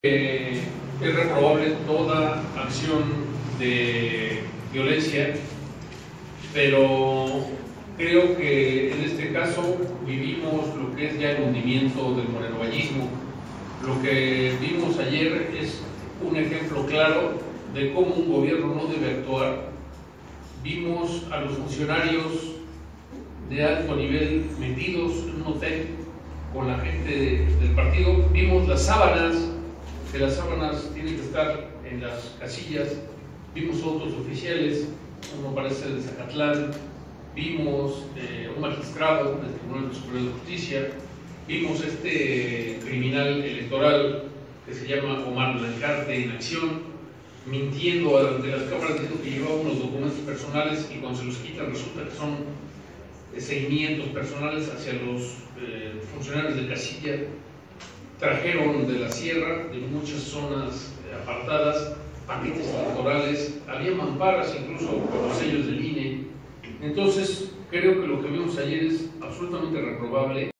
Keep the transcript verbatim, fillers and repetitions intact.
Eh, es reprobable toda acción de violencia, pero creo que en este caso vivimos lo que es ya el hundimiento del morenovallismo. Lo que vimos ayer es un ejemplo claro de cómo un gobierno no debe actuar. Vimos a los funcionarios de alto nivel metidos en un hotel con la gente de, del partido. Vimos las sábanas, que las sábanas tienen que estar en las casillas. Vimos otros oficiales, uno parece de Zacatlán. Vimos eh, un magistrado del Tribunal Superior de Justicia. Vimos este criminal electoral que se llama Omar Blancarte en acción, mintiendo ante las cámaras diciendo que llevaba unos documentos personales y cuando se los quitan resulta que son seguimientos personales hacia los eh, funcionarios de casilla. Trajeron de la sierra, de muchas zonas eh, apartadas, paquetes electorales, había mamparas incluso con los sellos del I N E. Entonces, creo que lo que vimos ayer es absolutamente reprobable.